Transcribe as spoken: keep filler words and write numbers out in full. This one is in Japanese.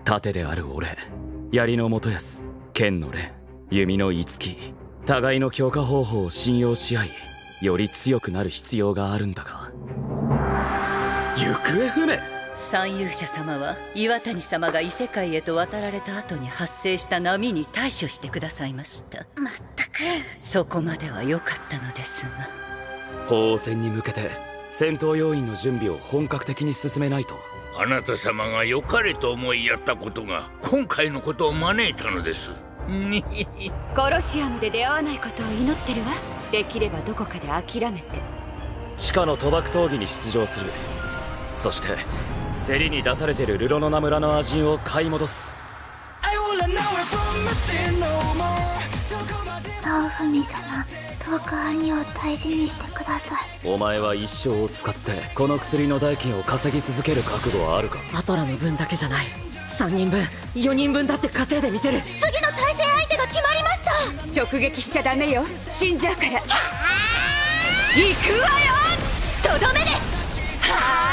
盾である俺、槍の元康、剣の蓮、弓の五木、互いの強化方法を信用し合い、より強くなる必要があるんだが、行方不明。 三勇者様は岩谷様が異世界へと渡られた後に発生した波に対処してくださいました。 まったく、 そこまでは良かったのですが、 法戦に向けて戦闘要員の準備を本格的に進めないと。 あなた様が良かれと思いやったことが今回のことを招いたのです。 コロシアムで出会わないことを祈ってるわ。できればどこかで諦めて地下の賭博闘技に出場する。そして競りに出されてるルロノナ村のアジンを買い戻す。 直文様、どうか兄を大事にしてください。 お前は一生を使ってこの薬の代金を稼ぎ続ける覚悟はあるか。 アトラの分だけじゃない、さんにんぶんよにんぶんだって稼いでみせる。 次の対戦相手が決まりました。直撃しちゃダメよ、死んじゃうから。行くわよ、とどめです。はあ